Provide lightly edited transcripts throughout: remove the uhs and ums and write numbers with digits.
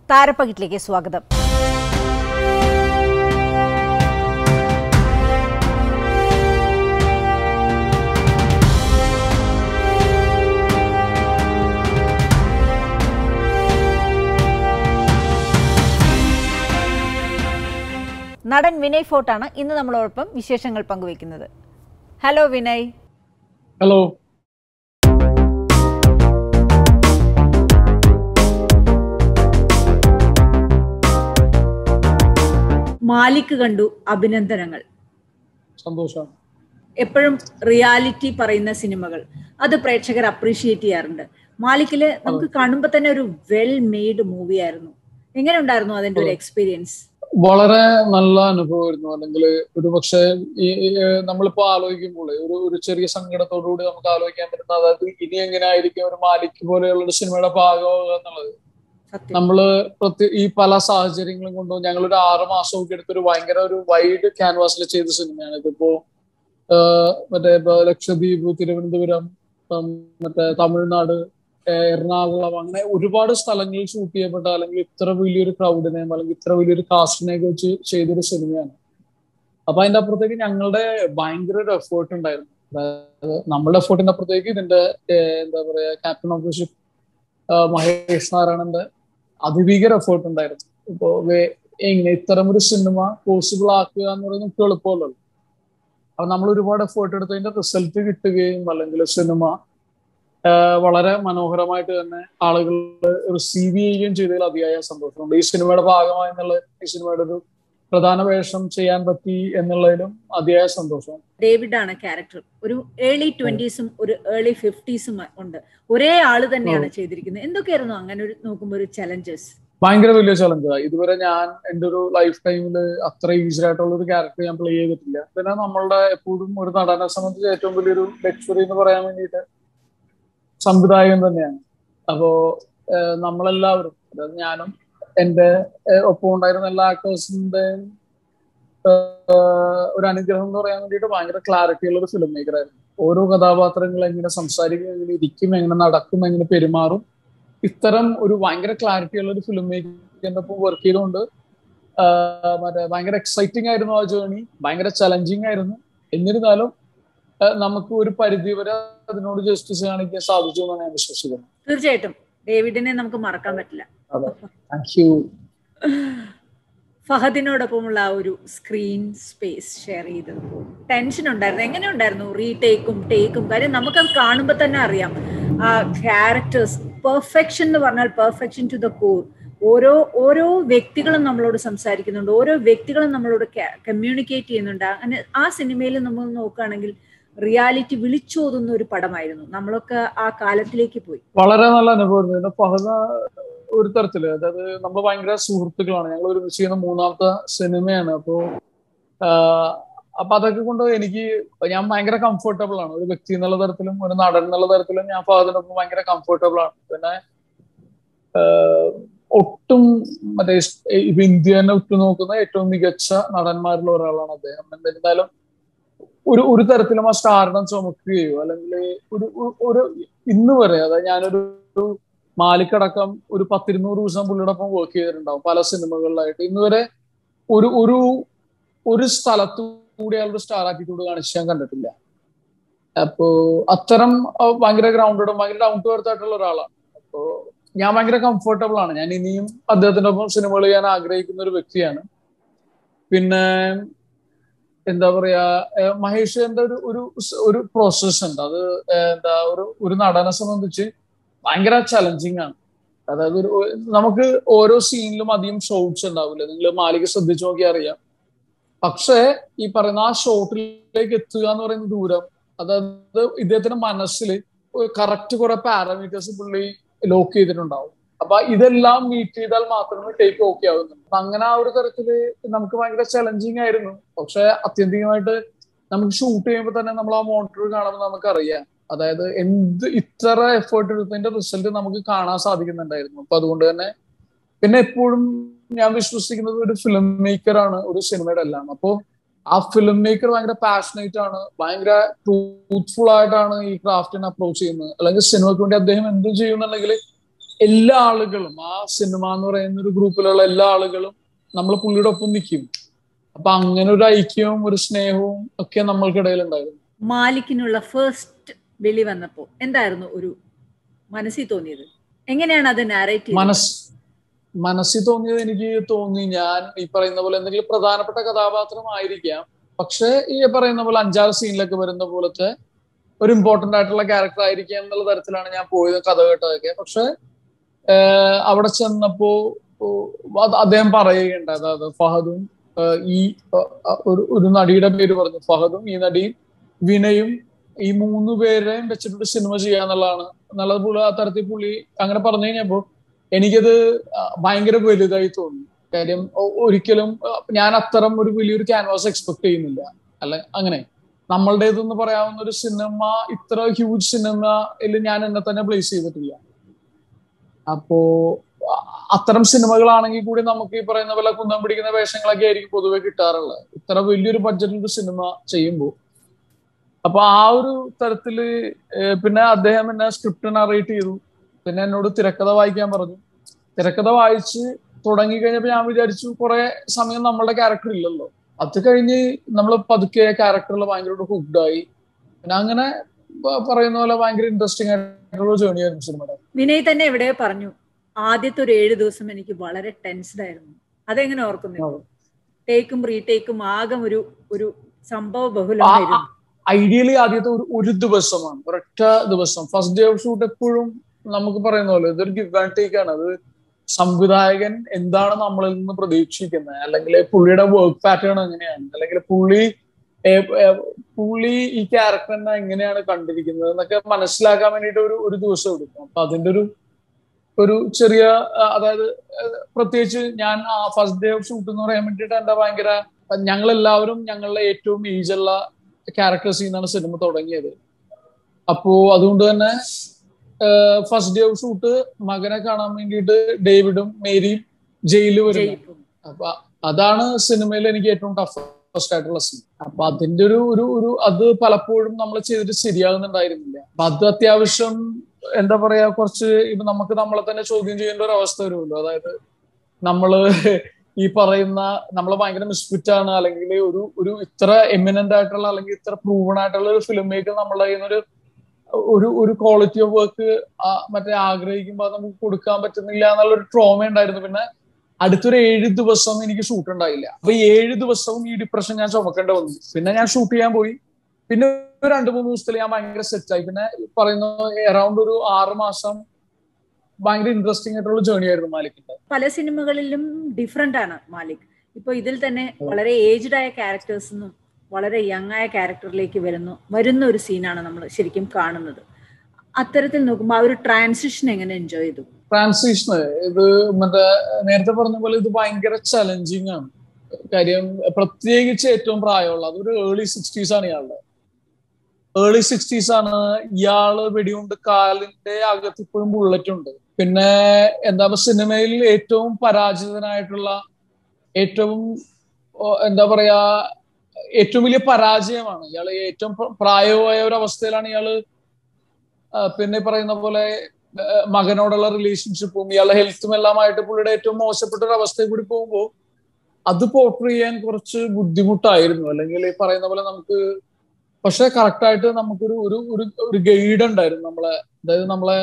താരപ്പകിട്ടിലേക്ക് സ്വാഗതം. നടൻ വിനയ് ഫോർട്ടാണ് ഇന്ന് നമ്മളോടൊപ്പം വിശേഷങ്ങൾ പങ്കുവയ്ക്കുന്നത്. ഹലോ വിനയ്. ഹലോ. മാലിക് കണ്ടു, അഭിനന്ദനങ്ങൾ. സന്തോഷം. എപ്പോഴും റിയാലിറ്റി പറയുന്ന സിനിമകൾ അത് പ്രേക്ഷകർ അപ്രീഷിയേറ്റ് ചെയ്യാറുണ്ട്. മാലിക്കില് നമുക്ക് കാണുമ്പോൾ തന്നെ ഒരു വെൽ മെയ്ഡ് മൂവി ആയിരുന്നു. എങ്ങനെ ഉണ്ടായിരുന്നു അതിന്റെ ഒരു എക്സ്പീരിയൻസ്? വളരെ നല്ല അനുഭവമായിരുന്നു. അല്ലെങ്കിൽ ഒരു പക്ഷേ നമ്മളിപ്പോ ആലോചിക്കുമ്പോൾ ഒരു ചെറിയ സങ്കടത്തോടുകൂടി നമുക്ക് ആലോചിക്കാൻ പറ്റുന്ന, അതായത് ഇനി എങ്ങനെ ആയിരിക്കും ഒരു മാലിക് പോലെയുള്ള ഒരു സിനിമയുടെ ഭാഗമാകുക എന്നുള്ളത്. നമ്മള് ഈ പല സാഹചര്യങ്ങളും കൊണ്ടും ഞങ്ങളൊരു 6 മാസമൊക്കെ എടുത്തൊരു ഭയങ്കര ഒരു വൈഡ് ക്യാൻവാസിൽ ചെയ്ത സിനിമയാണ്. ഇതിപ്പോ മറ്റേ ലക്ഷദ്വീപ്, തിരുവനന്തപുരം, മറ്റേ തമിഴ്നാട്, എറണാകുളം, അങ്ങനെ ഒരുപാട് സ്ഥലങ്ങളിൽ ഷൂട്ട് ചെയ്യപ്പെട്ട, അല്ലെങ്കിൽ ഇത്ര വലിയൊരു ക്രൗഡിനെയും അല്ലെങ്കിൽ ഇത്ര വലിയൊരു കാസ്റ്റിനെയൊക്കെ വെച്ച് ചെയ്തൊരു സിനിമയാണ്. അപ്പൊ അതിന്റെ അപ്പുറത്തേക്ക് ഞങ്ങളുടെ ഭയങ്കര ഒരു എഫേർട്ട് ഉണ്ടായിരുന്നു. അതായത് നമ്മളുടെ എഫേർട്ടിന്റെ അപ്പുറത്തേക്ക് ഇതിന്റെ എന്താ പറയാ captain of the ship Mahesh നാരായണന്റെ അതിഭീകര എഫേർട്ട് ഉണ്ടായിരുന്നു. ഇപ്പോ എങ്ങനെ ഇത്തരം ഒരു സിനിമ പോസിബിൾ ആക്കുക എന്ന് പറയുന്നത് നമുക്ക് എളുപ്പമല്ലോ. അപ്പൊ നമ്മൾ ഒരുപാട് എഫേർട്ട് എടുത്തതിന്റെ റിസൾട്ട് കിട്ടുകയും അല്ലെങ്കിൽ സിനിമ വളരെ മനോഹരമായിട്ട് തന്നെ ആളുകൾ റിസീവ് ചെയ്യുകയും ചെയ്തതിൽ അതിയായ സന്തോഷമുണ്ട്. ഈ സിനിമയുടെ ഭാഗമായി എന്നുള്ള ഈ സിനിമയുടെ ഒരു പ്രധാന വേഷം ചെയ്യാൻ പറ്റി എന്നുള്ളതിലും അതിയായ സന്തോഷം. ഡേവിഡ് ആണ് ക്യാരക്ടർ. ഒരു ഏർലി 20s ഒരു ഏർലി 50s ഉണ്ട്. ഒരേ ആള് തന്നെയാണ് ചെയ്തിരിക്കുന്നത്. എന്തൊക്കെയായിരുന്നു അങ്ങനെ ഒരു നോക്കുമ്പോൾ ഒരു ചലഞ്ചസ്? ഭയങ്കര വലിയ ചലഞ്ചാണ്. ഇതുവരെ ഞാൻ എൻ്റെ ഒരു ലൈഫ് ടൈമിൽ അത്ര ഈസി ആയിട്ടുള്ള ഒരു ക്യാരക്ടർ ഞാൻ പ്ലേ ചെയ്തിട്ടില്ല. പിന്നെ നമ്മളുടെ എപ്പോഴും ഒരു നടനെ സംബന്ധിച്ച് ഏറ്റവും വലിയൊരു ലക്ഷറി എന്ന് പറയാൻ വേണ്ടിയിട്ട് സംവിധായകൻ തന്നെയാണ്. അപ്പോ നമ്മളെല്ലാവരും, അതായത് ഞാനും എൻ്റെ ഒപ്പം ഉണ്ടായിരുന്ന എല്ലാ ആക്ടേഴ്സിന്റെയും ഒരു അനുഗ്രഹം എന്ന് പറയാൻ വേണ്ടിയിട്ട് ഭയങ്കര ക്ലാരിറ്റി ഉള്ള ഒരു ഫിലിം മേക്കർ ആയിരുന്നു. ഓരോ കഥാപാത്രങ്ങൾ എങ്ങനെ സംസാരിക്കും, എങ്ങനെ ഇരിക്കും, എങ്ങനെ നടക്കും, എങ്ങനെ പെരുമാറും, ഇത്തരം ഒരു ഭയങ്കര ക്ലാരിറ്റി ഉള്ള ഒരു ഫിലിം മേക്കിന്റെ ഒപ്പം വർക്ക് ചെയ്തുകൊണ്ട് ഭയങ്കര എക്സൈറ്റിംഗ് ആയിരുന്നു ആ ജേർണി. ഭയങ്കര ചലഞ്ചിങ് ആയിരുന്നു. എന്നിരുന്നാലും നമുക്ക് ഒരു പരിധി വരെ അതിനോട് ജസ്റ്റിസ് കാണിക്കാൻ സാധിച്ചു എന്നാണ് ഞാൻ വിശ്വസിക്കുന്നത്. തീർച്ചയായിട്ടും ഡേവിഡിനെ നമുക്ക് മറക്കാൻ പറ്റില്ല. ഫഹദിനോടൊപ്പമുള്ള ആ ഒരു സ്ക്രീൻ സ്പേസ് ഷെയർ ചെയ്തപ്പോൾ ടെൻഷൻ ഉണ്ടായിരുന്നു. എങ്ങനെയുണ്ടായിരുന്നു റീടേക്കും ടേക്കും? കാര്യം നമുക്കത് കാണുമ്പോൾ തന്നെ അറിയാം ആ ക്യാരക്ടേഴ്സ് പെർഫെക്ഷൻ എന്ന് പറഞ്ഞാൽ പെർഫെക്ഷൻ ടു ദ കോർ. ഓരോ വ്യക്തികളും നമ്മളോട് സംസാരിക്കുന്നുണ്ട്, ഓരോ വ്യക്തികളും നമ്മളോട് കമ്മ്യൂണിക്കേറ്റ് ചെയ്യുന്നുണ്ട്. അങ്ങനെ ആ സിനിമയിൽ നമ്മൾ നോക്കുകയാണെങ്കിൽ റിയാലിറ്റി വിളിച്ചോതുന്ന ഒരു പടമായിരുന്നു. നമ്മളൊക്കെ ആ കാലത്തിലേക്ക് പോയി. വളരെ നല്ല അനുഭവമായിരുന്നു. ഫഹദ് ഒരു തരത്തില്, അതായത് നമ്മൾ ഭയങ്കര സുഹൃത്തുക്കളാണ്. ഞങ്ങൾ ഒരുമിച്ച് ചെയ്യുന്ന 3ാമത്തെ സിനിമയാണ്. അപ്പൊ അതൊക്കെ കൊണ്ട് ഞാൻ ഭയങ്കര കംഫർട്ടബിൾ ആണ്. ഒരു വ്യക്തി എന്നുള്ള തരത്തിലും ഒരു നടൻ എന്നുള്ള തരത്തിലും ഞാൻ ഫഹദിനൊപ്പം ഭയങ്കര കംഫർട്ടബിൾ ആണ്. പിന്നെ ഒട്ടും മറ്റേ ഇപ്പൊ ഇന്ത്യ തന്നെ ഉറ്റുനോക്കുന്ന ഏറ്റവും മികച്ച നടന്മാരിൽ ഒരാളാണ് അദ്ദേഹം. എന്നിരുന്നാലും ഒരു തരത്തിലും ആ സ്റ്റാർഡം ചുമക്കുകയോ അല്ലെങ്കിൽ ഒരു ഇന്ന് വരെ, അതായത് ഞാനൊരു മാലിക്കടക്കം ഒരു 10-200 ദിവസം പുള്ളിയോടൊപ്പം വർക്ക് ചെയ്തിട്ടുണ്ടാവും പല സിനിമകളിലായിട്ട്. ഇന്ന് വരെ ഒരു സ്ഥലത്തു കൂടി അയാളുടെ സ്റ്റാർ ആറ്റിറ്റ്യൂഡ് കാണിച്ച് ഞാൻ കണ്ടിട്ടില്ല. അപ്പോ അത്തരം ഭയങ്കര ഗ്രൗണ്ടഡും ഭയങ്കര ഡൗൺ ടു എർത്ത് ആയിട്ടുള്ള ഒരാളാണ്. അപ്പോ ഞാൻ ഭയങ്കര കംഫർട്ടബിൾ ആണ്. ഞാൻ ഇനിയും അദ്ദേഹത്തിന്റെ ഒപ്പം സിനിമകൾ ചെയ്യാൻ ആഗ്രഹിക്കുന്ന ഒരു വ്യക്തിയാണ്. പിന്നെ എന്താ പറയാ, മഹേഷിന്റെ ഒരു പ്രോസസ് ഉണ്ട്. അത് ഒരു നടനെ സംബന്ധിച്ച് ഭയങ്കര ചലഞ്ചിങ് ആണ്. അതായത് നമുക്ക് ഓരോ സീനിലും അധികം ഷോട്ട്സ് ഉണ്ടാവില്ല. നിങ്ങൾ മാലിക ശ്രദ്ധിച്ചു നോക്കിയാൽ അറിയാം. പക്ഷേ ഈ പറയുന്ന ആ ഷോട്ടിലേക്ക് എത്തുക എന്ന് പറയുന്ന ദൂരം, അതായത് ഇദ്ദേഹത്തിന്റെ മനസ്സിൽ കറക്റ്റ് കുറെ പാരാമീറ്റേഴ്സ് പുള്ളി ലോക്ക് ചെയ്തിട്ടുണ്ടാവും. അപ്പൊ ഇതെല്ലാം മീറ്റ് ചെയ്താൽ മാത്രമേ ടേക്ക് ഓക്കെ ആവുന്നുള്ളൂ. അപ്പൊ അങ്ങനെ ആ ഒരു തരത്തില് നമുക്ക് ഭയങ്കര ചലഞ്ചിങ് ആയിരുന്നു. പക്ഷെ ആത്യന്തികമായിട്ട് നമുക്ക് ഷൂട്ട് ചെയ്യുമ്പോൾ തന്നെ നമ്മൾ ആ മോണിറ്റർ കാണുമ്പോൾ നമുക്കറിയാം, അതായത് ഇത്ര എഫേർട്ട് എടുത്തതിന്റെ റിസൾട്ട് നമുക്ക് കാണാൻ സാധിക്കുന്നുണ്ടായിരുന്നു. അപ്പൊ അതുകൊണ്ട് തന്നെ പിന്നെ എപ്പോഴും ഞാൻ വിശ്വസിക്കുന്നത് ഒരു ഫിലിം മേക്കർ ആണ് ഒരു സിനിമയുടെ എല്ലാം. അപ്പോ ആ ഫിലിം മേക്കർ ഭയങ്കര പാഷനേറ്റ് ആണ്, ഭയങ്കര ട്രൂത്ത്ഫുൾ ആയിട്ടാണ് ഈ ക്രാഫ്റ്റിനെ അപ്രോച്ച് ചെയ്യുന്നത്. അല്ലെങ്കിൽ സിനിമയ്ക്ക് വേണ്ടി അദ്ദേഹം എന്തും ചെയ്യുന്നുണ്ടെങ്കിൽ എല്ലാ ആളുകളും ആ സിനിമ എന്ന് പറയുന്ന ഒരു ഗ്രൂപ്പിലുള്ള എല്ലാ ആളുകളും നമ്മൾ പുള്ളിയുടെ ഒപ്പം നിൽക്കും. അപ്പൊ അങ്ങനെ ഒരു ഐക്യവും ഒരു സ്നേഹവും ഒക്കെ നമ്മൾക്കിടയിൽ ഉണ്ടായിരുന്നു. മാലിക്കിനുള്ള ഫസ്റ്റ് വിളി വന്നപ്പോ എന്തായിരുന്നു ഒരു മനസ്സിൽ തോന്നിയത്? എങ്ങനെയാണ് അത് നാരേറ്റ് ചെയ്തത്? മനസ്സിൽ തോന്നിയത്, എനിക്ക് തോന്നി ഞാൻ ഈ പറയുന്ന പോലെ എന്തെങ്കിലും പ്രധാനപ്പെട്ട കഥാപാത്രമായിരിക്കാം, പക്ഷെ ഈ പറയുന്ന പോലെ 5-6 സീനിലൊക്കെ വരുന്ന പോലത്തെ ഒരു ഇമ്പോർട്ടന്റ് ആയിട്ടുള്ള ക്യാരക്ടർ ആയിരിക്കാം എന്നുള്ള തരത്തിലാണ് ഞാൻ പോയത് കഥ കേട്ടതൊക്കെ. പക്ഷെ അവിടെ ചെന്നപ്പോ അദ്ദേഹം പറയുകയുണ്ട്, അതായത് ഫഹദും ഈ ഒരു നടിയുടെ പേര് പറഞ്ഞു, ഫഹദും ഈ നടിയും വിനയും, ഈ 3 പേരെയും വെച്ചിട്ടൊരു സിനിമ ചെയ്യാന്നുള്ളതാണ്. നല്ലതുപോലെ ആ തരത്തിൽ പുള്ളി അങ്ങനെ പറഞ്ഞു കഴിഞ്ഞപ്പോ എനിക്കത് ഭയങ്കര വലുതായി തോന്നി. കാര്യം ഒരിക്കലും ഞാൻ അത്തരം ഒരു വലിയൊരു ക്യാൻവാസ് എക്സ്പെക്ട് ചെയ്യുന്നില്ല. അല്ലെ, അങ്ങനെ നമ്മളുടേതെന്ന് പറയാവുന്ന ഒരു സിനിമ, ഇത്ര ഹ്യൂജ് സിനിമയിൽ ഞാൻ എന്നെ തന്നെ പ്ലേസ് ചെയ്തിട്ടില്ല. അപ്പോ അത്തരം സിനിമകളാണെങ്കിൽ കൂടി നമുക്ക് ഈ പറയുന്ന പോലെ കുന്തം പിടിക്കുന്ന വേഷങ്ങളൊക്കെ ആയിരിക്കും പൊതുവെ കിട്ടാറുള്ളത് ഇത്ര വലിയൊരു ബഡ്ജറ്റിൽ സിനിമ ചെയ്യുമ്പോൾ. അപ്പൊ ആ ഒരു തരത്തില് പിന്നെ അദ്ദേഹം എന്നെ സ്ക്രിപ്റ്റ് നറേറ്റ് ചെയ്തു. പിന്നെ എന്നോട് തിരക്കഥ വായിക്കാൻ പറഞ്ഞു. തിരക്കഥ വായിച്ച് തുടങ്ങി കഴിഞ്ഞപ്പോ ഞാൻ വിചാരിച്ചു കുറെ സമയം നമ്മളുടെ ക്യാരക്ടർ ഇല്ലല്ലോ. അത് കഴിഞ്ഞ് നമ്മൾ പതുക്കെ ക്യാരക്ടറിൽ ഭയങ്കര ഹുക്ഡായി. പിന്നെ അങ്ങനെ പറയുന്ന പോലെ ഭയങ്കര ഇൻട്രസ്റ്റിംഗ് ആയിട്ടുള്ള ജേർണി ആയിരുന്നു സിനിമയുടെ. വിനയ് തന്നെ എവിടെ പറഞ്ഞു ആദ്യത്തെ ഒരു 7 ദിവസം എനിക്ക് വളരെ ടെൻസ്ഡ് ആയിരുന്നു. അതെങ്ങനെ ഓർക്കുന്നു? ടേക്കും റീടേക്കും ആകെ ഒരു സംഭവ ബഹുലമായിരുന്നു. ഐഡിയലി ആദ്യത്തെ ഒരു ദിവസമാണ്, ഒരൊറ്റ ദിവസം. ഫസ്റ്റ് ഡേ ഓഫ് ഷൂട്ട് എപ്പോഴും നമുക്ക് പറയുന്ന പോലെ ഇതൊരു ഗിവ് ആൻഡ് ടേക്ക് ആണ്. അത് സംവിധായകൻ എന്താണ് നമ്മളിൽ നിന്ന് പ്രതീക്ഷിക്കുന്നത്, അല്ലെങ്കിൽ പുള്ളിയുടെ വർക്ക് പാറ്റേൺ എങ്ങനെയാണ്, അല്ലെങ്കിൽ പുള്ളി ഈ ക്യാരക്ടറിനെ എങ്ങനെയാണ് കണ്ടിരിക്കുന്നത് എന്നൊക്കെ മനസ്സിലാക്കാൻ വേണ്ടിയിട്ട് ഒരു ദിവസം എടുക്കും. അപ്പൊ അതിന്റെ ഒരു ചെറിയ, അതായത് പ്രത്യേകിച്ച് ഞാൻ ഫസ്റ്റ് ഡേ ഓഫ് ഷൂട്ട് എന്ന് പറയാൻ വേണ്ടിയിട്ട് എന്റെ ഭയങ്കര, ഞങ്ങളെല്ലാവരും ഞങ്ങളുടെ ഏറ്റവും ഏജുള്ള ക്യാരക്ടേഴ്സിൽ നിന്നാണ് സിനിമ തുടങ്ങിയത്. അപ്പോ അതുകൊണ്ട് തന്നെ ഫസ്റ്റ് ഡേ ഓഫ് ഷൂട്ട് മകനെ കാണാൻ വേണ്ടിയിട്ട് ഡേവിഡും മേരിയും ജയിലിൽ വരുന്നു. അപ്പൊ അതാണ് സിനിമയിൽ എനിക്ക് ഏറ്റവും ടഫസ്റ്റ് ആയിട്ടുള്ള സീൻ. അപ്പൊ അതിന്റെ ഒരു അത് പലപ്പോഴും നമ്മൾ ചെയ്തിട്ട് ശരിയാകുന്നുണ്ടായിരുന്നില്ല. അപ്പൊ അത് അത്യാവശ്യം എന്താ പറയാ, കുറച്ച് ഇപ്പൊ നമുക്ക് നമ്മളെ തന്നെ ചോദ്യം ചെയ്യേണ്ട ഒരു അവസ്ഥ വരുമല്ലോ. അതായത് നമ്മള് ഈ പറയുന്ന നമ്മള് ഭയങ്കര മിസ്ഫിറ്റ് ആണ്, അല്ലെങ്കിൽ ഒരു ഇത്ര എമിനന്റ് ആയിട്ടുള്ള അല്ലെങ്കിൽ ഇത്ര പ്രൂവൺ ആയിട്ടുള്ള ഒരു ഫിലിം മേക്കർ നമ്മളെ കയ്യിൽ ഒരു ക്വാളിറ്റി ഓഫ് വർക്ക് മറ്റേ ആഗ്രഹിക്കുമ്പോൾ അത് നമുക്ക് കൊടുക്കാൻ പറ്റുന്നില്ല എന്നുള്ളൊരു ട്രോമ ഉണ്ടായിരുന്നു. പിന്നെ അടുത്തൊരു 7 ദിവസം എനിക്ക് ഷൂട്ട് ഉണ്ടായില്ല. അപ്പൊ 7 ദിവസവും ഈ ഡിപ്രഷൻ ഞാൻ ചുമക്കേണ്ടി വന്നു. പിന്നെ ഞാൻ ഷൂട്ട് ചെയ്യാൻ പോയി. പിന്നെ 2-3 ദിവസത്തിൽ ഞാൻ ഭയങ്കര സെറ്റായി. പിന്നെ പറയുന്ന അറൌണ്ട് ഒരു 6 മാസം ഭയങ്കര ഇൻട്രസ്റ്റിംഗ് ആയിട്ടുള്ള ജേർണി ആയിരുന്നു മാലിക്കിന്റെ. പല സിനിമകളിലും ഡിഫറെന്റ് ആണ് മാലിക്. ഇപ്പൊ ഇതിൽ തന്നെ വളരെ ഏജ്ഡ് ആയ ക്യാരക്ടേഴ്സിനും വളരെ യങ് ആയ ക്യാരക്ടറിലേക്ക് വരുന്ന ഒരു സീനാണ് നമ്മൾ ശരിക്കും കാണുന്നത്. അത്തരത്തിൽ നോക്കുമ്പോൾ ആ ഒരു ട്രാൻസിഷൻ എങ്ങനെ എൻജോയ് ചെയ്തു? ട്രാൻസിഷൻ ഇത് നേരത്തെ പറഞ്ഞ പോലെ ഇത് ഭയങ്കര ചലഞ്ചിങ് ആണ്. കാര്യം പ്രത്യേകിച്ച് ഏറ്റവും പ്രായമുള്ള അതൊരു ഏർലി 60s ആണ് ഇയാളുടെ. ഏർലി 60s ആണ് ഇയാള്. വെടിയുണ്ട്, കാലിന്റെ അകത്ത് ഇപ്പോഴും ബുള്ളറ്റ് ഉണ്ട്. പിന്നെ എന്താ സിനിമയിൽ ഏറ്റവും പരാജിതനായിട്ടുള്ള, ഏറ്റവും എന്താ പറയാ, ഏറ്റവും വലിയ പരാജയമാണ് ഇയാള്. ഏറ്റവും പ്രായമായ ഒരു അവസ്ഥയിലാണ് ഇയാള്. പിന്നെ പറയുന്ന പോലെ മകനോടുള്ള റിലേഷൻഷിപ്പും ഇയാളുടെ ഹെൽത്തും എല്ലാമായിട്ട് പുള്ളിയുടെ ഏറ്റവും മോശപ്പെട്ട ഒരു അവസ്ഥയിൽ കൂടി പോകുമ്പോൾ അത് പോർട്രേ ചെയ്യാൻ കുറച്ച് ബുദ്ധിമുട്ടായിരുന്നു. അല്ലെങ്കിൽ ഈ പറയുന്ന പോലെ നമുക്ക്, പക്ഷെ കറക്റ്റായിട്ട് നമുക്കൊരു ഒരു ഗൈഡ് ഉണ്ടായിരുന്നു നമ്മളെ. അതായത് നമ്മളെ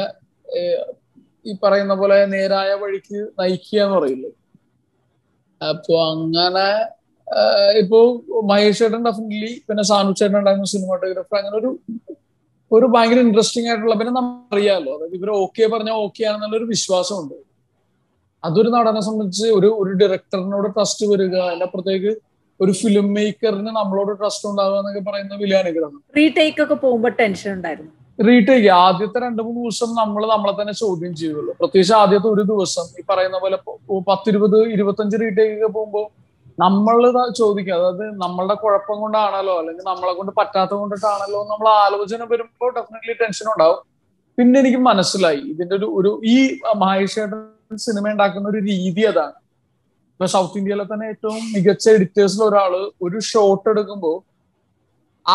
ഈ പറയുന്ന പോലെ നേരായ വഴിക്ക് നയിക്കുക എന്ന് പറയില്ലേ. അപ്പൊ അങ്ങനെ ഇപ്പോ മഹേഷ് ചേട്ടൻ ഡെഫിനറ്റ്ലി, പിന്നെ സാനു ചേട്ടൻ ഉണ്ടായിരുന്ന സിനിമാറ്റോഗ്രാഫർ, അങ്ങനെ ഒരു ഭയങ്കര ഇൻട്രസ്റ്റിംഗ് ആയിട്ടുള്ള, പിന്നെ നമ്മൾ അറിയാമല്ലോ, അതായത് ഇവർ ഓക്കെ പറഞ്ഞാൽ ഓക്കെ ആണെന്നുള്ളൊരു വിശ്വാസമുണ്ട്. അതൊരു നടനെ സംബന്ധിച്ച് ഒരു ഡയറക്ടറിനോട് ട്രസ്റ്റ് വരിക, അതിന്റെ അപ്പുറത്തേക്ക് ഒരു ഫിലിം മേക്കറിന് നമ്മളോട് ട്രസ്റ്റ് ഉണ്ടാവുക എന്നൊക്കെ പറയുന്ന വലിയ അനുഗ്രഹം. റീടേക്ക് ഒക്കെ പോകുമ്പോൾ ടെൻഷൻ ഉണ്ടായിരുന്നു? റീടേക്ക് ആദ്യത്തെ 2-3 ദിവസം നമ്മളെ തന്നെ ചോദ്യം ചെയ്യുള്ളൂ. പ്രത്യേകിച്ച് ആദ്യത്തെ ഒരു ദിവസം ഈ പറയുന്ന പോലെ 10-20-25 റീടേക്ക് ഒക്കെ പോകുമ്പോൾ നമ്മൾ ചോദിക്കുക, അതായത് നമ്മളുടെ കുഴപ്പം കൊണ്ടാണല്ലോ അല്ലെങ്കിൽ നമ്മളെ കൊണ്ട് പറ്റാത്ത കൊണ്ടിട്ടാണല്ലോ നമ്മൾ ആലോചന വരുമ്പോൾ ഡെഫിനറ്റ്ലി ടെൻഷൻ ഉണ്ടാവും. പിന്നെ എനിക്ക് മനസ്സിലായി ഇതിന്റെ ഈ മഹേഷ് ചേട്ടൻ സിനിമ ഉണ്ടാക്കുന്ന ഒരു രീതി അതാണ്. ഇപ്പൊ സൗത്ത് ഇന്ത്യയിലെ തന്നെ ഏറ്റവും മികച്ച എഡിറ്റേഴ്സിൽ ഒരാള് ഒരു ഷോട്ട് എടുക്കുമ്പോൾ ആ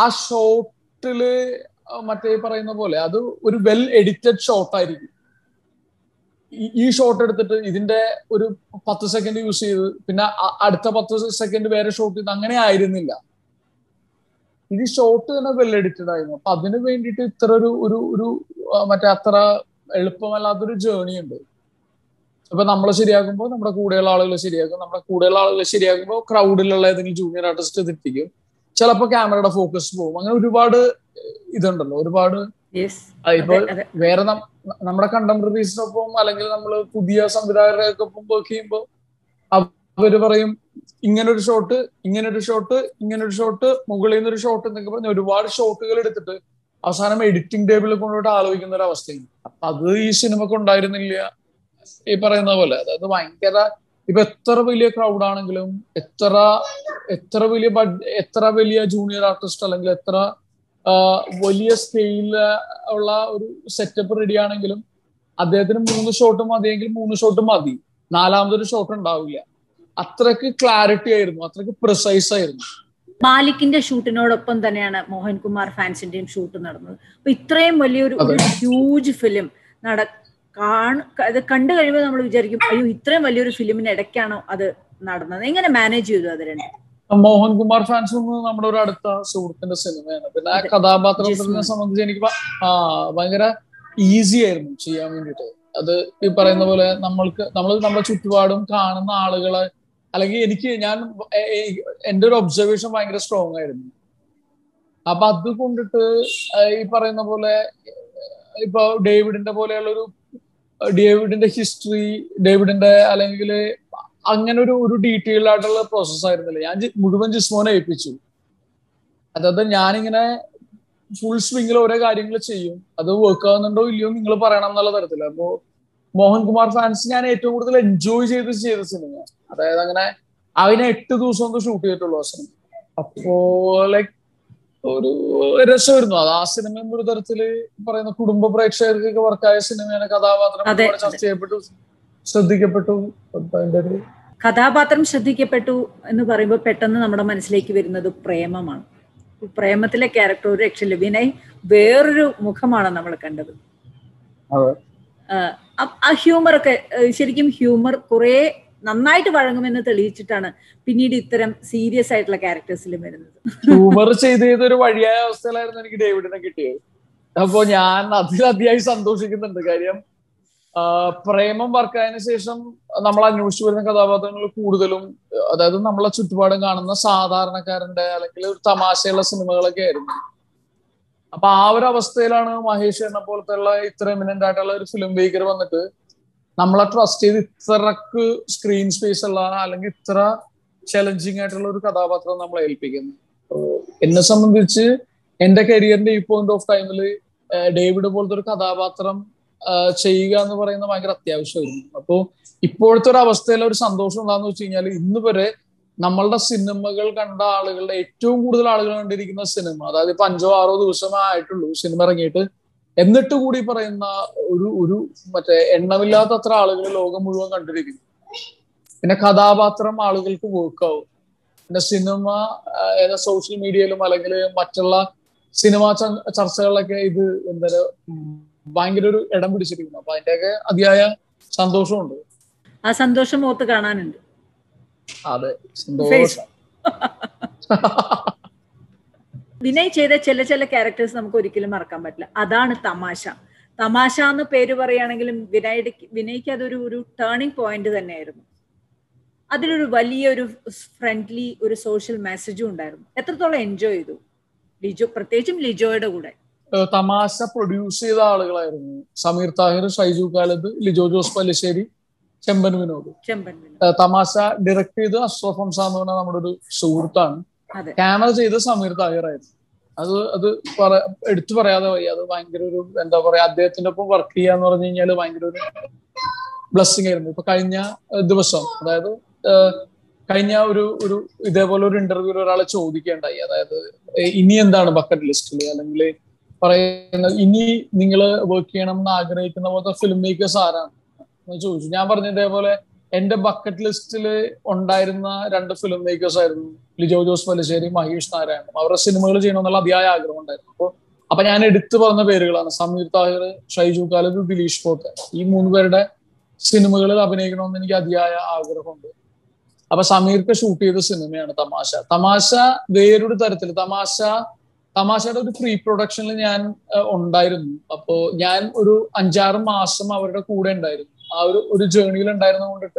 ഷോട്ടില് മറ്റേ പറയുന്ന പോലെ അത് ഒരു വെൽ എഡിറ്റഡ് ഷോട്ടായിരിക്കും. ഈ ഷോട്ട് എടുത്തിട്ട് ഇതിന്റെ ഒരു 10 സെക്കൻഡ് യൂസ് ചെയ്ത് പിന്നെ അടുത്ത 10 സെക്കൻഡ് വേറെ ഷോട്ട് ചെയ്ത് അങ്ങനെ ആയിരുന്നില്ല. ഇത് ഷോട്ട് തന്നെ വെൽ എഡിറ്റഡ് ആയിരുന്നു. അപ്പൊ അതിന് വേണ്ടിയിട്ട് ഇത്ര ഒരു മറ്റേ അത്ര എളുപ്പമല്ലാത്തൊരു ജേർണി ഉണ്ട്. അപ്പൊ നമ്മളെ ശരിയാക്കുമ്പോൾ നമ്മുടെ കൂടെയുള്ള ആളുകൾ ശരിയാക്കും, നമ്മുടെ കൂടെയുള്ള ആളുകൾ ശരിയാക്കുമ്പോൾ ക്രൗഡിലുള്ള ഏതെങ്കിലും ജൂനിയർ ആർട്ടിസ്റ്റ് തെറ്റിക്കും, ചിലപ്പോൾ ക്യാമറയുടെ ഫോക്കസ് പോകും. അങ്ങനെ ഒരുപാട് ഇതുണ്ടല്ലോ, ഒരുപാട്. ഇപ്പൊ വേറെ നമ്മുടെ കണ്ടംപററീസിനൊപ്പം അല്ലെങ്കിൽ നമ്മൾ പുതിയ സംവിധായകരുടെ ഒപ്പം വർക്ക് ചെയ്യുമ്പോൾ അവര് പറയും ഇങ്ങനൊരു ഷോട്ട്, ഇങ്ങനൊരു ഷോട്ട്, ഇങ്ങനൊരു ഷോട്ട്, മുകളിൽ നിന്നൊരു ഷോട്ട് എന്നൊക്കെ പറഞ്ഞ് ഒരുപാട് ഷോട്ടുകൾ എടുത്തിട്ട് അവസാനം എഡിറ്റിംഗ് ടേബിളിൽ കൊണ്ടുപോയിട്ട് ആലോചിക്കുന്ന ഒരു അവസ്ഥയാണ്. അപ്പൊ അത് ഈ സിനിമക്ക് ഉണ്ടായിരുന്നില്ല ഈ പറയുന്ന പോലെ. അതായത് ഭയങ്കര, ഇപ്പൊ എത്ര വലിയ ക്രൗഡ് ആണെങ്കിലും, എത്ര വലിയ ജൂനിയർ ആർട്ടിസ്റ്റ് അല്ലെങ്കിൽ എത്ര വലിയ സ്കെയില് ഉള്ള ഒരു സെറ്റപ്പ് റെഡി ആണെങ്കിലും അദ്ദേഹത്തിന് 3 ഷോട്ട് മതിയെങ്കിൽ 3 ഷോട്ട് മതി, 4മതൊരു ഷോട്ട് ഉണ്ടാവില്ല. അത്രക്ക് ക്ലാരിറ്റി ആയിരുന്നു, അത്രക്ക് പ്രിസൈസ് ആയിരുന്നു. മാലിക്കിന്റെ ഷൂട്ടിനോടൊപ്പം തന്നെയാണ് മോഹൻകുമാർ ഫാൻസിന്റെയും ഷൂട്ട് നടന്നത്. അപ്പൊ ഇത്രയും വലിയൊരു ഹ്യൂജ് ഫിലിം അത് കണ്ടു കഴിയുമ്പോൾ നമ്മൾ വിചാരിക്കും അയ്യോ ഇത്രയും വലിയൊരു ഫിലിമിന് ഇടയ്ക്കാണോ അത് നടന്നത്. എങ്ങനെ മാനേജ് ചെയ്തു അത് രണ്ടും? മോഹൻകുമാർ ഫാൻസ് നമ്മുടെ ഒരു അടുത്ത സുഹൃത്തിന്റെ സിനിമയാണ്. പിന്നെ ആ കഥാപാത്രത്തിനെ സംബന്ധിച്ച് എനിക്ക് ഭയങ്കര ഈസി ആയിരുന്നു ചെയ്യാൻ വേണ്ടിയിട്ട്. അത് ഈ പറയുന്ന പോലെ നമ്മുടെ ചുറ്റുപാടും കാണുന്ന ആളുകളെ, അല്ലെങ്കിൽ എന്റെ ഒരു ഒബ്സർവേഷൻ ഭയങ്കര സ്ട്രോങ് ആയിരുന്നു. അപ്പൊ അത് കൊണ്ടിട്ട് ഈ പറയുന്ന പോലെ ഇപ്പൊ ഡേവിഡിന്റെ ഹിസ്റ്ററി, ഡേവിഡിന്റെ അല്ലെങ്കിൽ അങ്ങനെ ഒരു ഡീറ്റെയിൽഡ് ആയിട്ടുള്ള പ്രോസസ് ആയിരുന്നില്ല. ഞാൻ മുഴുവൻ ജിസ്മോനെ ഏൽപ്പിച്ചു. അതായത് ഞാനിങ്ങനെ ഫുൾ സ്വിങ്ങിൽ ഓരോ കാര്യങ്ങൾ ചെയ്യും, അത് വർക്ക് ആവുന്നുണ്ടോ ഇല്ലയോ നിങ്ങൾ പറയണം എന്നുള്ള തരത്തില്. അപ്പോ മോഹൻകുമാർ ഫാൻസ് ഞാൻ ഏറ്റവും കൂടുതൽ എൻജോയ് ചെയ്ത സിനിമ. അതായത് അങ്ങനെ അതിനെ 8 ദിവസം കൊണ്ട് ഷൂട്ട് ചെയ്തിട്ടുള്ളൂ ആ സിനിമ. അപ്പോ ലൈക്ക് ഒരു രസമായിരുന്നു അത്. ആ സിനിമ എന്നൊരു തരത്തില് പറയുന്ന കുടുംബ പ്രേക്ഷകർക്കൊക്കെ വർക്കായ സിനിമയാണ്. കഥാപാത്രം ചർച്ച ചെയ്യപ്പെട്ടു, ശ്രദ്ധിക്കപ്പെട്ടു. കഥാപാത്രം ശ്രദ്ധിക്കപ്പെട്ടു എന്ന് പറയുമ്പോൾ പെട്ടെന്ന് നമ്മുടെ മനസ്സിലേക്ക് വരുന്നത് പ്രേമമാണ്. പ്രേമത്തിലെ ക്യാരക്ടർ ഒരു രക്ഷയില്ല. വിനയ് വേറൊരു മുഖമാണ് നമ്മൾ കണ്ടത്. ആ ഹ്യൂമറൊക്കെ ശരിക്കും ഹ്യൂമർ കുറെ നന്നായിട്ട് വഴങ്ങുമെന്ന് തെളിയിച്ചിട്ടാണ് പിന്നീട് ഇത്തരം സീരിയസ് ആയിട്ടുള്ള ക്യാരക്ടേഴ്സിലും വരുന്നത്. ഹ്യൂമർ ചെയ്തൊരു വഴിയായ അവസ്ഥയിലായിരുന്നു എനിക്ക് ഡേവിഡിനെ കിട്ടിയത്. അപ്പോ ഞാൻ അതിലധികമായി സന്തോഷിക്കുന്നുണ്ട്. കാര്യം പ്രേമം വർക്കായതിനു ശേഷം നമ്മൾ അന്വേഷിച്ചു വരുന്ന കഥാപാത്രങ്ങൾ കൂടുതലും അതായത് നമ്മളെ ചുറ്റുപാടും കാണുന്ന സാധാരണക്കാരന്റെ അല്ലെങ്കിൽ ഒരു തമാശയുള്ള സിനിമകളൊക്കെ ആയിരുന്നു. അപ്പൊ ആ ഒരു അവസ്ഥയിലാണ് മഹേഷ് എന്നെ പോലത്തെ ഇത്ര എമിനന്റ് ആയിട്ടുള്ള ഒരു ഫിലിം മേക്കർ വന്നിട്ട് നമ്മളെ ട്രസ്റ്റ് ചെയ്ത് ഇത്രക്ക് സ്ക്രീൻ സ്പേസ് ഉള്ള അല്ലെങ്കിൽ ഇത്ര ചലഞ്ചിങ് ആയിട്ടുള്ള ഒരു കഥാപാത്രം നമ്മളെ ഏൽപ്പിക്കുന്നു. എന്നെ സംബന്ധിച്ച് എന്റെ കരിയറിന്റെ ഈ പോയിന്റ് ഓഫ് ടൈമില് ഡേവിഡ് പോലത്തെ ഒരു കഥാപാത്രം ചെയ്യുക എന്ന് പറയുന്നത് ഭയങ്കര അത്യാവശ്യമായിരുന്നു. അപ്പോ ഇപ്പോഴത്തെ ഒരു അവസ്ഥയിലെ ഒരു സന്തോഷം എന്താന്ന് വെച്ച് കഴിഞ്ഞാൽ ഇന്ന് വരെ നമ്മളുടെ സിനിമകൾ കണ്ട ആളുകളുടെ ഏറ്റവും കൂടുതൽ ആളുകൾ കണ്ടിരിക്കുന്ന സിനിമ, അതായത് ഇപ്പൊ 5-6 ദിവസമേ ആയിട്ടുള്ളൂ സിനിമ ഇറങ്ങിയിട്ട്, എന്നിട്ട് കൂടി പറയുന്ന ഒരു മറ്റേ എണ്ണമില്ലാത്തത്ര ആളുകൾ ലോകം മുഴുവൻ കണ്ടിരിക്കുന്നു. പിന്നെ കഥാപാത്രം ആളുകൾക്ക് വർക്കാവും. പിന്നെ സിനിമ സോഷ്യൽ മീഡിയയിലും അല്ലെങ്കിൽ മറ്റുള്ള സിനിമാ ചർച്ചകളിലൊക്കെ ഇത് ഭയങ്കര ഒരു ഇടം പിടിച്ചിരിക്കുന്നു. അപ്പൊ അതിന്റെയൊക്കെ അതിയായ സന്തോഷമുണ്ട്. ആ സന്തോഷം മുഖത്ത് കാണാനുണ്ട്. അതെ, സന്തോഷം. വിനയ് ചെയ്ത ചില ക്യാരക്ടേഴ്സ് നമുക്ക് ഒരിക്കലും മറക്കാൻ പറ്റില്ല. അതാണ് തമാശ. തമാശ എന്ന് പേര് പറയുകയാണെങ്കിലും വിനയ്ക്ക് അതൊരു ടേണിംഗ് പോയിന്റ് തന്നെയായിരുന്നു. അതിലൊരു വലിയൊരു ഫ്രണ്ട്ലി ഒരു സോഷ്യൽ മെസ്സേജും ഉണ്ടായിരുന്നു. എത്രത്തോളം എൻജോയ് ചെയ്തു ലിജോ, പ്രത്യേകിച്ചും ലിജോയുടെ കൂടെ? തമാശ പ്രൊഡ്യൂസ് ചെയ്ത ആളുകളായിരുന്നു സമീർ താഹിർ, ഷൈജു ഖാലിദ്, ലിജോ ജോസ് പല്ലിശ്ശേരി, ചെമ്പൻ വിനോദ്. തമാശ ഡയറക്ട് ചെയ്ത് അഷ്റഫ് ഹംസ എന്ന് പറഞ്ഞ നമ്മുടെ ഒരു സുഹൃത്താണ്. ക്യാമറ ചെയ്ത് സമീർ താഹിർ ആയിരുന്നു. അത് എടുത്തു പറയാതെ വയ്യ. അത് ഭയങ്കര ഒരു എന്താ പറയാ, അദ്ദേഹത്തിന്റെ ഒപ്പം വർക്ക് ചെയ്യാന്ന് പറഞ്ഞു കഴിഞ്ഞാൽ ഭയങ്കര ഒരു ബ്ലെസ്സിങ് ആയിരുന്നു. ഇപ്പൊ കഴിഞ്ഞ ദിവസം, അതായത് കഴിഞ്ഞ ഒരു ഇതേപോലെ ഒരു ഇന്റർവ്യൂവിൽ ഒരാളെ ചോദിക്കേണ്ടായി, അതായത് ഇനി എന്താണ് ബക്കറ്റ് ലിസ്റ്റിൽ, അല്ലെങ്കിൽ പറയുന്നത് ഇനി നിങ്ങൾ വർക്ക് ചെയ്യണം എന്ന് ആഗ്രഹിക്കുന്ന പോലത്തെ ഫിലിം മേക്കേഴ്സ് ആരാണ് എന്ന് ചോദിച്ചു. ഞാൻ പറഞ്ഞ ഇതേപോലെ എന്റെ ബക്കറ്റ് ലിസ്റ്റിൽ ഉണ്ടായിരുന്ന 2 ഫിലിം മേക്കേഴ്സ് ആയിരുന്നു ലിജോ ജോസ് പല്ലിശ്ശേരി, മഹേഷ് നാരായണൻ. അവരുടെ സിനിമകൾ ചെയ്യണമെന്നുള്ള അതിയായ ആഗ്രഹം ഉണ്ടായിരുന്നു. അപ്പൊ ഞാൻ എടുത്തു പറഞ്ഞ പേരുകളാണ് സമീർ താഹിർ, ഷൈജു ഖാലിദ്, ദിലീഷ് പോത്തൻ. ഈ 3 പേരുടെ സിനിമകളിൽ അഭിനയിക്കണമെന്ന് എനിക്ക് അതിയായ ആഗ്രഹമുണ്ട്. അപ്പൊ സമീർക്ക് ഷൂട്ട് ചെയ്ത സിനിമയാണ് തമാശ. തമാശ വേറൊരു തരത്തിൽ, തമാശയുടെ ഒരു പ്രീ പ്രൊഡക്ഷനിൽ ഞാൻ ഉണ്ടായിരുന്നു. അപ്പോ ഞാൻ ഒരു 5-6 മാസം അവരുടെ കൂടെ ഉണ്ടായിരുന്നു. ആ ഒരു ജേർണിയിൽ ഉണ്ടായിരുന്നത് കൊണ്ടിട്ട്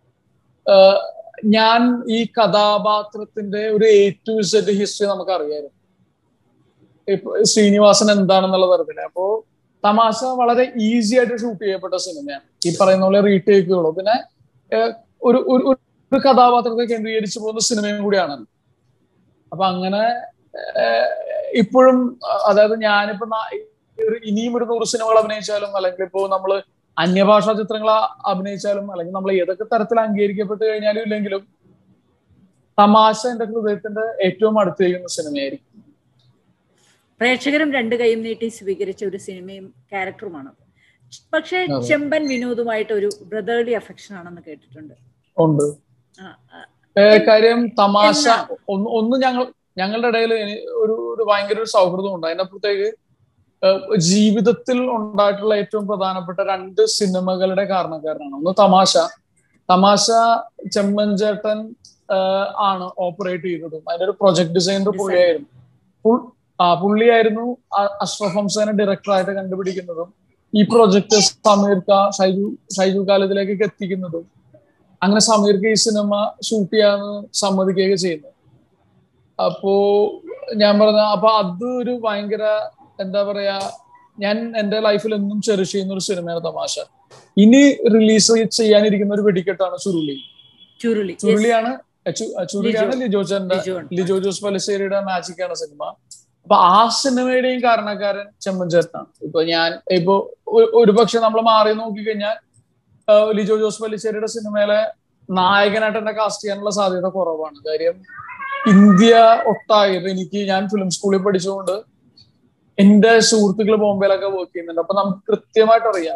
ഞാൻ ഈ കഥാപാത്രത്തിന്റെ ഒരു A to Z ഹിസ്റ്ററി നമുക്ക് അറിയായിരുന്നു. ശ്രീനിവാസൻ എന്താണെന്നുള്ള തരത്തില്. അപ്പോ തമാശ വളരെ ഈസി ആയിട്ട് ഷൂട്ട് ചെയ്യപ്പെട്ട സിനിമയാണ്. ഈ പറയുന്ന പോലെ റീടേക്കുകളോ പിന്നെ ഒരു ഒരു കഥാപാത്രത്തെ കേന്ദ്രീകരിച്ചു പോകുന്ന സിനിമയും കൂടിയാണ്. അപ്പൊ അങ്ങനെ ഇപ്പോഴും, അതായത് ഞാനിപ്പോ ഇനിയും ഒരു 100 സിനിമകൾ അഭിനയിച്ചാലും, അല്ലെങ്കിൽ ഇപ്പോ നമ്മള് അന്യഭാഷാ ചിത്രങ്ങൾ അഭിനയിച്ചാലും, അല്ലെങ്കിൽ നമ്മൾ ഏതൊക്കെ തരത്തിൽ അംഗീകരിക്കപ്പെട്ട് കഴിഞ്ഞാലും ഇല്ലെങ്കിലും തമാശ എന്റെ ഹൃദയത്തിന്റെ ഏറ്റവും അടുത്തേക്കുന്ന സിനിമയായിരിക്കും. പ്രേക്ഷകരും 2 കൈയും നീട്ടി സ്വീകരിച്ച ഒരു സിനിമയും ക്യാരക്ടറുമാണ്. പക്ഷെ ചെമ്പൻ വിനോദുമായിട്ട് ഒരു ബ്രദർലി അഫെക്ഷൻ ആണെന്ന് കേട്ടിട്ടുണ്ട്. ഉണ്ട്. കാര്യം തമാശ ഒന്ന് ഞങ്ങളുടെ ഇടയിൽ ഒരു ഭയങ്കര ഒരു സൗഹൃദം ഉണ്ട്. അതിനപ്പുറത്തേക്ക് ജീവിതത്തിൽ ഉണ്ടായിട്ടുള്ള ഏറ്റവും പ്രധാനപ്പെട്ട 2 സിനിമകളുടെ കാരണക്കാരനാണ്. ഒന്ന് തമാശ ചെമ്മൻ ചേട്ടൻ ആണ് ഓപ്പറേറ്റ് ചെയ്തതും അതിന്റെ ഒരു പ്രൊജക്ട് ഡിസൈനർ പുള്ളിയായിരുന്നു അഷ്റഫ് ഹംസനെ ഡയറക്ടറായിട്ട് കണ്ടുപിടിക്കുന്നതും ഈ പ്രൊജക്ട് സമീർക്ക ഷൈജു കാലത്തിലേക്ക് എത്തിക്കുന്നതും അങ്ങനെ സമീർക്ക് ഈ സിനിമ ഷൂട്ട് ചെയ്യാന്ന് സമ്മതിക്കുകയൊക്കെ ചെയ്യുന്നത്. അപ്പോ ഞാൻ അപ്പൊ അത് ഒരു ഭയങ്കര എന്താ പറയാ, ഞാൻ എന്റെ ലൈഫിൽ എന്നും ചെറിഷ് ചെയ്യുന്ന ഒരു സിനിമയാണ് തമാശ. ഇനി റിലീസ് ചെയ്യാനിരിക്കുന്ന ഒരു വെടിക്കെട്ടാണ് ചുരുളിയാണ് ലിജോ ജോസ് പല്ലിശ്ശേരിയുടെ മാജിക് ആണ് സിനിമ. അപ്പൊ ആ സിനിമയുടെയും കാരണക്കാരൻ ചെമ്മൻ ചേട്ടനാണ്. ഇപ്പൊ ഒരുപക്ഷെ നമ്മൾ മാറി നോക്കിക്കഴിഞ്ഞാൽ ലിജോ ജോസ് പല്ലിശ്ശേരിയുടെ സിനിമയിലെ നായകനായിട്ട് എന്നെ കാസ്റ്റ് ചെയ്യാനുള്ള സാധ്യത കുറവാണ്. കാര്യം ഇന്ത്യ ഒട്ടാകെ ഞാൻ ഫിലിം സ്കൂളിൽ പഠിച്ചുകൊണ്ട് എന്റെ സുഹൃത്തുക്കൾ ബോംബെയിലൊക്കെ വർക്ക് ചെയ്യുന്നുണ്ട്. അപ്പൊ നമുക്ക് കൃത്യമായിട്ട് അറിയാം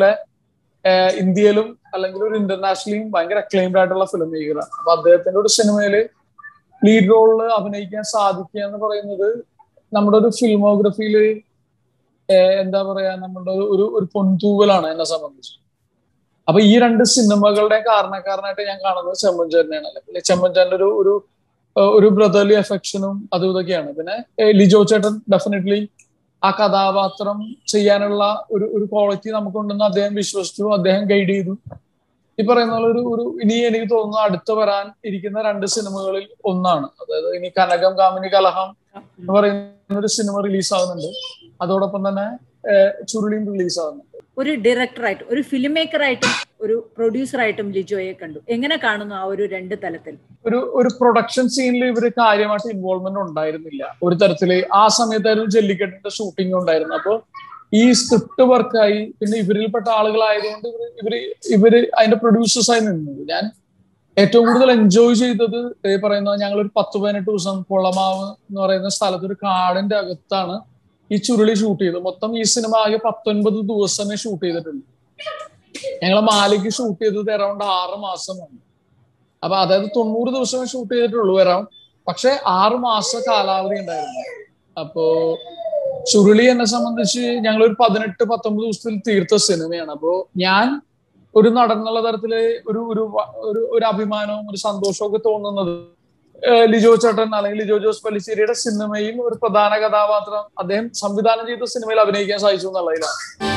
ഇന്ത്യയിലും അല്ലെങ്കിൽ ഒരു ഇന്റർനാഷണലിയും ഭയങ്കര അക്ലെയിംഡ് ആയിട്ടുള്ള ഫിലിം മേക്കറാണ്. അപ്പൊ അദ്ദേഹത്തിന്റെ ഒരു സിനിമയില് ലീഡ് റോളില് അഭിനയിക്കാൻ സാധിക്കുക എന്ന് പറയുന്നത് നമ്മുടെ ഒരു ഫിലിമോഗ്രഫിയില് എന്താ പറയാ, നമ്മളുടെ ഒരു പൊൻതൂവലാണ് എന്നെ സംബന്ധിച്ച്. അപ്പൊ ഈ 2 സിനിമകളുടെ കാരണക്കാരനായിട്ട് ഞാൻ കാണുന്നത് ചെമ്മൻ ചേട്ടനെയാണ്. അല്ലെങ്കിൽ ചെമ്മൻ ചേട്ടന്റെ ഒരു ബ്രദർലി അഫെക്ഷനും അതും ഇതൊക്കെയാണ്. പിന്നെ ലിജോ ചേട്ടൻ ഡെഫിനറ്റ്ലി ആ കഥാപാത്രം ചെയ്യാനുള്ള ഒരു ക്വാളിറ്റി നമുക്കുണ്ടെന്ന് അദ്ദേഹം വിശ്വസിച്ചു, അദ്ദേഹം ഗൈഡ് ചെയ്തു. ഈ പറയുന്ന പോലെ ഇനി എനിക്ക് തോന്നുന്നു അടുത്ത് വരാൻ ഇരിക്കുന്ന 2 സിനിമകളിൽ ഒന്നാണ്. അതായത് ഇനി കനകം കാമിനി കലഹം എന്ന് പറയുന്ന ഒരു സിനിമ റിലീസാകുന്നുണ്ട്. അതോടൊപ്പം തന്നെ ചുരുളിയും റിലീസാകുന്നുണ്ട്. ഒരു ഡയറക്ടറായിട്ടും ഒരു ഫിലിം മേക്കറായിട്ടും ഒരു പ്രൊഡ്യൂസറായിട്ടും ലിജോയെ കണ്ടു. എങ്ങനെ കാണുന്നു ആ ഒരു 2 തലത്തിൽ? ഒരു പ്രൊഡക്ഷൻ സീനിൽ ഇവര് കാര്യമായിട്ട് ഇൻവോൾവ്മെന്റ് ഉണ്ടായിരുന്നില്ല ഒരു തരത്തില്. ആ സമയത്തായിരുന്നു ജല്ലിക്കെട്ടിന്റെ ഷൂട്ടിംഗ് ഉണ്ടായിരുന്നു. അപ്പൊ ഈ സ്ക്രിപ്റ്റ് വർക്കായി പിന്നെ ഇവരിൽപ്പെട്ട ആളുകളായതുകൊണ്ട് ഇവര് അതിന്റെ പ്രൊഡ്യൂസേഴ്സായി നിന്നത്. ഞാൻ ഏറ്റവും കൂടുതൽ എൻജോയ് ചെയ്തത് പറയുന്നത് ഞങ്ങളൊരു 10-18 ദിവസം കൊളമാവ് എന്ന് പറയുന്ന സ്ഥലത്ത് ഒരു കാടിന്റെ അകത്താണ് ഈ ചുരുളി ഷൂട്ട് ചെയ്തു. മൊത്തം ഈ സിനിമ ആകെ 19 ദിവസമേ ഷൂട്ട് ചെയ്തിട്ടുണ്ട്. ഞങ്ങളെ മാലിക്ക് ഷൂട്ട് ചെയ്തത് അറൗണ്ട് 6 മാസമാണ്. അപ്പൊ അതായത് 90 ദിവസമേ ഷൂട്ട് ചെയ്തിട്ടുള്ളൂ അറൗണ്ട്. പക്ഷെ 6 മാസം കാലാവധി ഉണ്ടായിരുന്നു. അപ്പോ ചുരുളി എന്നെ സംബന്ധിച്ച് ഞങ്ങളൊരു 18-19 ദിവസത്തിൽ തീർത്ത സിനിമയാണ്. അപ്പോ ഞാൻ ഒരു നടൻ എന്നുള്ള തരത്തില് ഒരു അഭിമാനവും ഒരു സന്തോഷവും ഒക്കെ തോന്നുന്നത് ലിജോ ചേട്ടൻ അല്ലെങ്കിൽ ലിജോ ജോസ് പല്ലിശ്ശേരിയുടെ സിനിമയിൽ ഒരു പ്രധാന കഥാപാത്രം അദ്ദേഹം സംവിധാനം ചെയ്ത സിനിമയിൽ അഭിനയിക്കാൻ സാധിച്ചു എന്നുള്ളതിലാണ്.